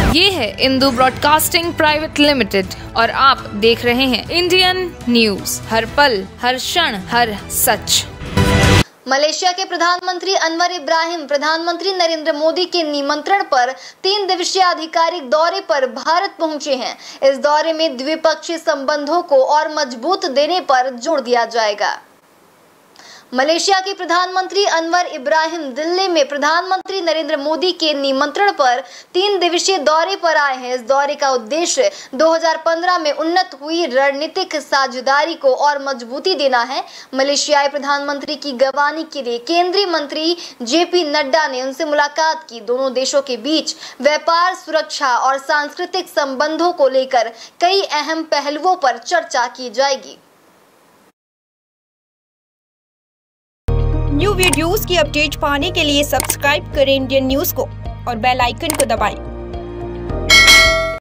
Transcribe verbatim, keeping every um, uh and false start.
ये है Indu broadcasting private limited और आप देख रहे हैं इंडियन न्यूज, हर पल, हर क्षण, हर सच। मलेशिया के प्रधानमंत्री अनवर इब्राहिम प्रधानमंत्री नरेंद्र मोदी के निमंत्रण पर तीन दिवसीय आधिकारिक दौरे पर भारत पहुंचे हैं। इस दौरे में द्विपक्षीय संबंधों को और मजबूत देने पर जोर दिया जाएगा। मलेशिया के प्रधानमंत्री अनवर इब्राहिम दिल्ली में प्रधानमंत्री नरेंद्र मोदी के निमंत्रण पर तीन दिवसीय दौरे पर आए हैं। इस दौरे का उद्देश्य दो हज़ार पंद्रह में उन्नत हुई रणनीतिक साझेदारी को और मजबूती देना है। मलेशियाई प्रधानमंत्री की गवानी के लिए केंद्रीय मंत्री जेपी नड्डा ने उनसे मुलाकात की। दोनों देशों के बीच व्यापार, सुरक्षा और सांस्कृतिक संबंधों को लेकर कई अहम पहलुओं पर चर्चा की जाएगी। न्यू वीडियोस की अपडेट पाने के लिए सब्सक्राइब करें इंडियन न्यूज को और बेल आइकन को दबाएं।